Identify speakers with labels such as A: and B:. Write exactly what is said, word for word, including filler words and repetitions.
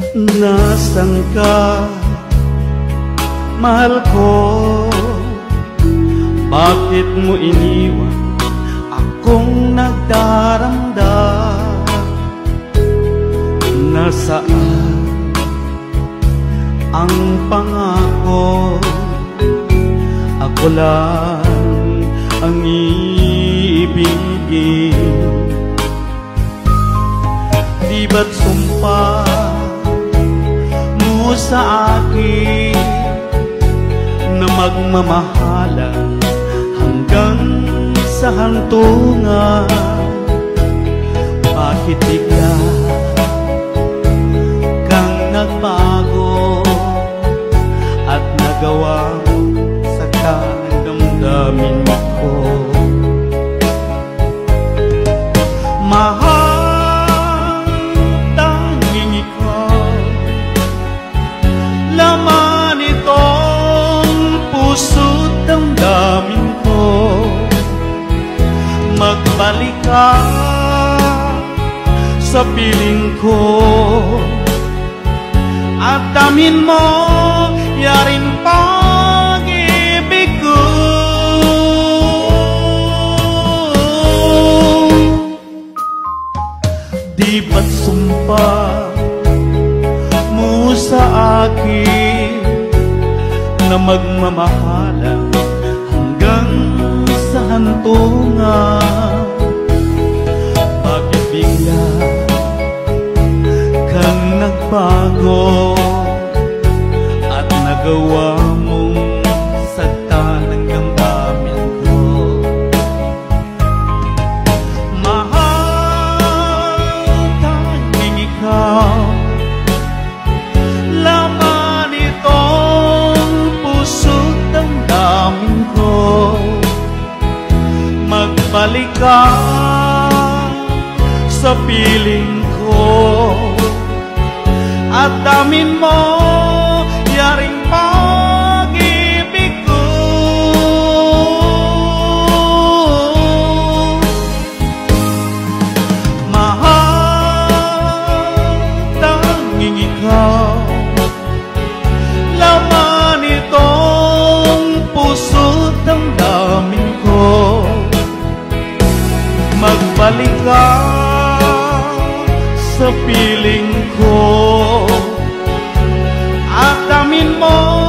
A: Nasaan ka, mahal ko? Bakit mo iniwan akong nagdaramdam? Nasaan ang pangako? Ako lang ang iibigin. Di ba't sumpa mo sa akin na magmamahalan hanggang sa hantungan? Bakit bigla kang nagbago at nagawa sa damdamin ko? Mahal, tanging ikaw, laman itong puso't damdamin ko. Magbalik ka sa piling ko at damin mo yarin pag-ibig ko. Di ba't sumpa mo sa akin na magmamahalan hanggang sa hantungan? Bakit bigla kang nagbago at nagawa mong sagta ng damdamin ko? Mahal, tanging ikaw, laman itong puso't damdamin ko. Magbalik ka sa piling ko at damin mo yaring pag-ibig ko. Mahal, tanging ikaw, laman itong puso't damdamin ko. Magbalik ka sa piling ko at damin mo